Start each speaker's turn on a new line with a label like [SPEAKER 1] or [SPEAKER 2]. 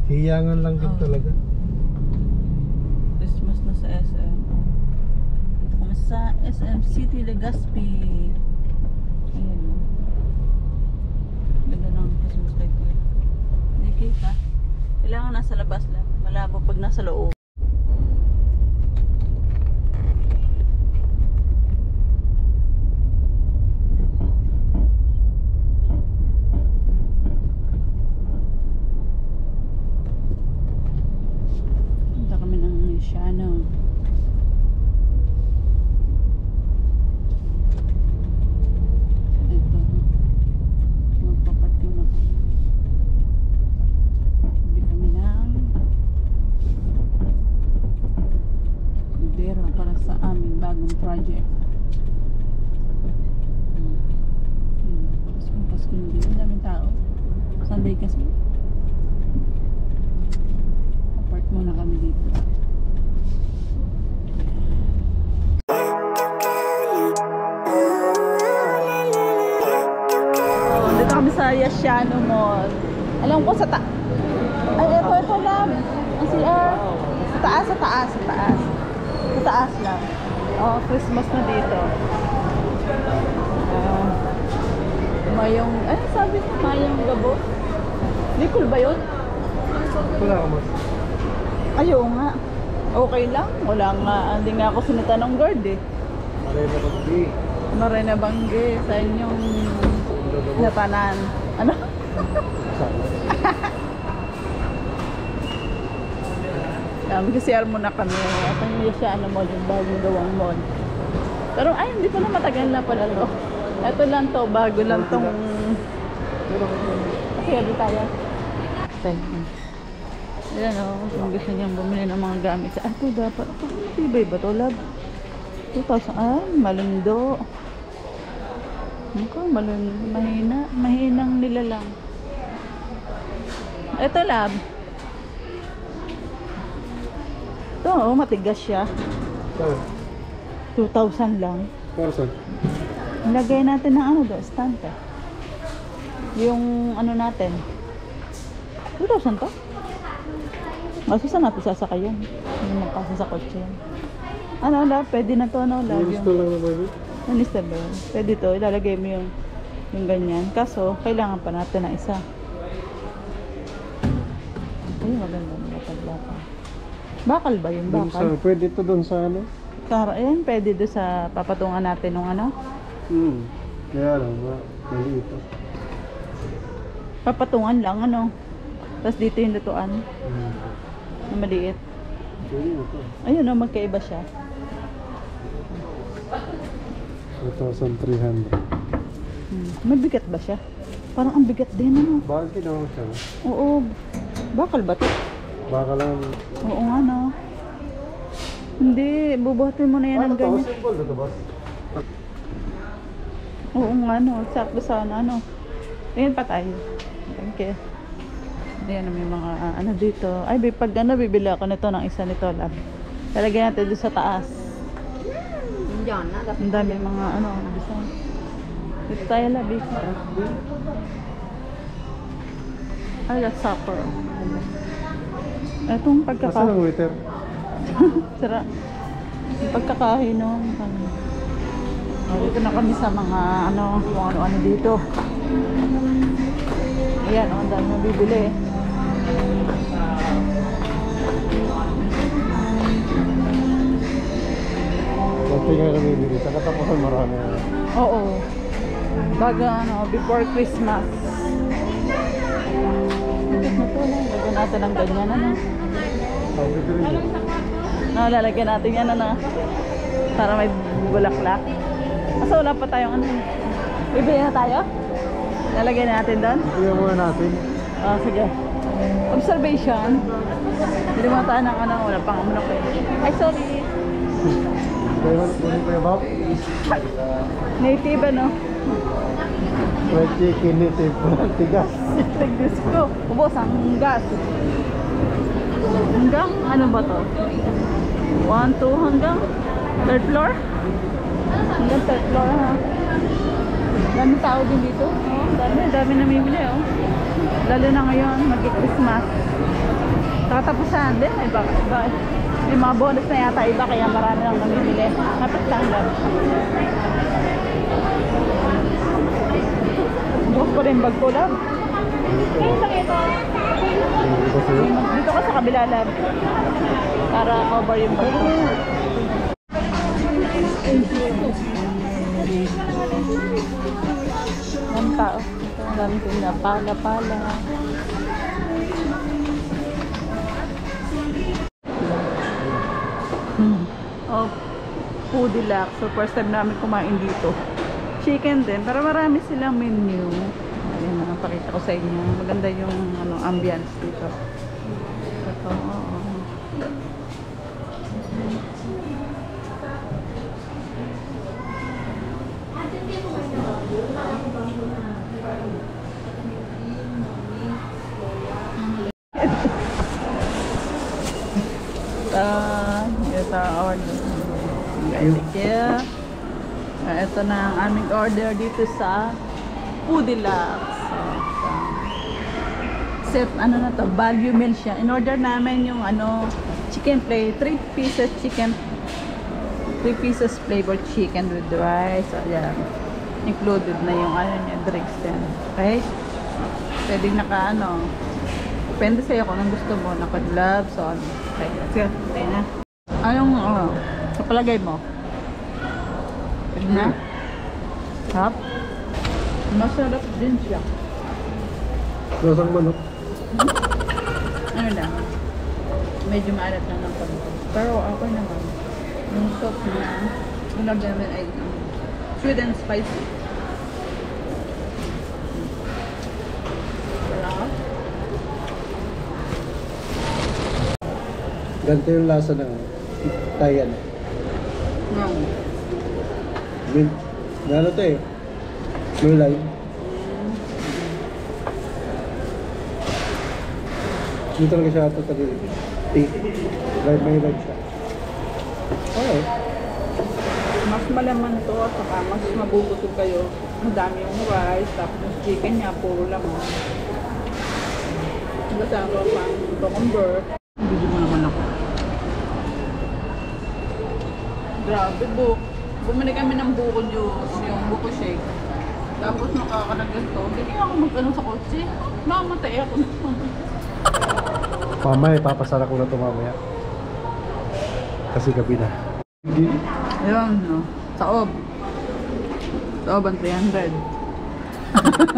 [SPEAKER 1] Hiyangan lang din talaga.
[SPEAKER 2] Christmas na sa SM. Kung sa SM City Legazpi. Ayan. Ganda ng Christmas light ko. Hindi kita. Kailangan nasa labas lang. Malabo pag nasa loob. Project. Pasko na din. Ang daming tao. Sunday kasi. Apart muna kami dito. Dito kami sa Yasiano Mall. Alam ko sa ay, ito lang. Ang CR. Sa taas. Sa taas lang. Oh, Christmas na dito. Mayong, ano sabi mo? Mayong gabo? Nicole ba yun?
[SPEAKER 1] Wala ka mas.
[SPEAKER 2] Ayaw nga. Okay lang. Wala nga. Hindi nga ako sinita ng guard eh.
[SPEAKER 1] Marina Banggi.
[SPEAKER 2] Marina Banggi. Sa inyong natanan. Ano? Mag-CR muna kami. At ang Yasiano Mall, yung bagong gawang mall. Pero ay, hindi pala matagal na pala to. Ito lang to, bago lang tong... Kasi gabi tayo. Ayan o, kung gusto niyang bumili ng mga gamit. Ito dapat, tibay ba to, lab? 2,000, malundo. Mahinang nila lang. Ito, lab. Ito, matigas siya. 2,000 lang.
[SPEAKER 1] Person.
[SPEAKER 2] Lagay natin ng ano doon, stand eh. Yung ano natin. 2,000 to? Kasi saan natin sasakay yan? Hindi magkasa sa kotse yan. Ano, lab? Pwede na to, ano, lab?
[SPEAKER 1] Gusto lang na baby?
[SPEAKER 2] Minister ba yun? Pwede to, ilalagay mo yung ganyan. Kaso, kailangan pa natin na isa. Ay, maganda mga paglapa. Bakal ba yun? Bakal?
[SPEAKER 1] Pwede to doon sa ano?
[SPEAKER 2] Ayan, pwede doon sa papatungan natin ng ano?
[SPEAKER 1] Kaya lang, maliit to.
[SPEAKER 2] Papatungan lang, ano? Tapos dito yung lutuan. Na maliit.
[SPEAKER 1] Pwede mo to.
[SPEAKER 2] Ayun, no, magkaiba siya.
[SPEAKER 1] 2,300.
[SPEAKER 2] Mabigat ba siya? Parang ang bigat din, ano?
[SPEAKER 1] Bakal kinawang siya?
[SPEAKER 2] Oo. Bakal ba to?
[SPEAKER 1] Baka lang...
[SPEAKER 2] Oo nga, no? Hindi, bubuhatin mo na yan ng ganyan.
[SPEAKER 1] Simple na to, boss?
[SPEAKER 2] Oo nga, no? Sakto sana, ano? Tingin pa tayo. Thank you. Ayan, may mga ano dito. Ay, pag ano, bibili ako nito ng isa nito, lab. Talagyan natin doon sa taas. Ang dami mga ano, design. Dito tayo, lab. Ay, that's supper. Itong pagkakain.
[SPEAKER 1] Asan ang waiter?
[SPEAKER 2] Sara. Yung pagkakain, no? Dito na kami sa mga ano, kung ano-ano dito. Ayan, ang dami na bibili.
[SPEAKER 1] Kunti nga kami bibili. Sa katapusan marami.
[SPEAKER 2] Oo. Baga ano, before Christmas. Ito na to, no? Lagyan natin ng ganyan, ano? Lalagyan natin yan, ano? Para may bulaklak. Kasi wala pa tayong ano. Bibili na tayo? Lalagyan natin doon?
[SPEAKER 1] Bibili muna natin.
[SPEAKER 2] Sige. Observation. Bili mo tayo ng ano, wala pang amunok eh. Ay, sorry.
[SPEAKER 1] Kunin ko yung bab?
[SPEAKER 2] Native, ano?
[SPEAKER 1] Fried chicken native. Tigas.
[SPEAKER 2] Tigis ko. Ubos ang gas. Hanggang, ano ba to? 1, 2, hanggang 3rd floor? Hanggang 3rd floor, ha? Dami tao din dito. Oh, dami namimili, oh. Lalo na ngayon, mag-Christmas. Tatapusan din. May mga bonus na yata iba kaya marami lang namimili. Dapat tanggap. Bukas pa rin bag ko lang.
[SPEAKER 1] Dito sa'yo.
[SPEAKER 2] Dito ka sa kabila lang. Para cover yung bag ko. Ang tao. Ang dami ko na pala. Oh, food deluxe. So first time namin kumain dito. Chicken din, pero marami silang menu. Ayan, nakapakita ko sa inyo. Maganda yung ambience dito. Ito, oo. Ito order. Thank you. Ito na ang aming order dito sa Food Deluxe. Set, na to, value meal siya. In order namin yung chicken plate, 3 pieces chicken, 3 pieces flavored chicken with rice. So, yeah. Included na yung niya, drinks din. Okay? Pwede depende sa'yo kung anong gusto mo, naka-gloves o ano. Okay, let's go. Okay na. Anong, sa palagay mo? Pwede na? Sarap? Masarap din siya.
[SPEAKER 1] Lasang manok.
[SPEAKER 2] Ano lang? Medyo maalat lang ng pagkakas. Pero okay naman. Yung sauce na, yung namin ay sweet and spicy. Sarap.
[SPEAKER 1] Ganito yung lasa ng Thailand. Mint. Ano to eh? Mulay. Dito talaga siya ito tali. Right, may right siya. Okay.
[SPEAKER 2] Mas malaman to at saka mas mabubusog kayo. Madami yung rice, tapos yung chicken niya, puro laman. Kasama pang cucumber. Bili mo naman ako. Grabe, bumili kami ng buko juice, yung buko shake. Tapos nakakalagas to. Hindi ako mag-ano sa kotse. Mamamatay ako.
[SPEAKER 1] Mamaya, papasara ko na ito mamaya. Kasi gabi na.
[SPEAKER 2] Ayun, no. Saob. Saob ang 300.